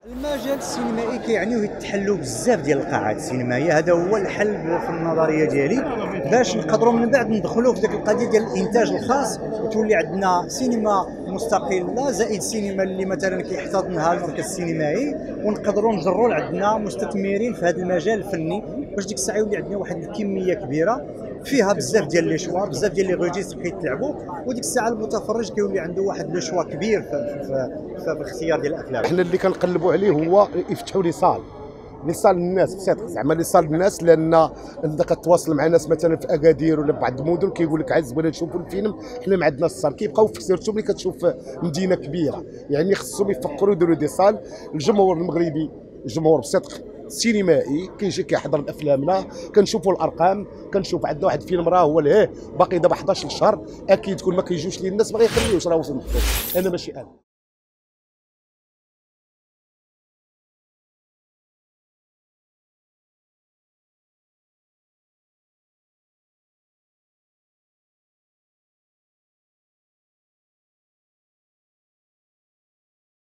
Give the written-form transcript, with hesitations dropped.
المجال السينمائي كيعنيوه يتحلوا بزاف ديال القاعات السينمائيه. هذا هو الحل في النظريه ديالي، باش نقدروا من بعد ندخلوا في ديك القضيه ديال الانتاج الخاص، وتولي عندنا سينما مستقله زائد سينما اللي مثلا كيحتضنها المركز السينمائي، ونقدروا نجروا عندنا مستثمرين في هذا المجال الفني، باش ديك الساعه يولي عندنا واحد الكميه كبيره فيها بزاف ديال لي شوا، بزاف ديال لي ريجيستر كيتلعبوا، وديك الساعه المتفرج كيولي عنده واحد لو شوا كبير في الاختيار ديال الافلام. احنا اللي كنقلبوا عليه هو يفتحوا لي صال للناس بصدق، زعما لي صال للناس، لان انت كتواصل مع ناس مثلا في اكادير ولا بعض المدن كيقول لك عايز بغينا نشوفوا الفيلم، حنا ما عندناش الصال، كيبقاو في سيرتهم ملي كتشوف مدينه كبيره. يعني خصهم يفكروا يديروا دي صال. الجمهور المغربي جمهور بصدق سينمائي، كيجي كيحضر افلامنا، كنشوفوا الارقام، كنشوف عندنا واحد فيلم راه هو باقي دابا 11 شهر، اكيد كل ما كيجيوش ليه الناس ما غيخليوش، راه وصل. انا ماشي انا.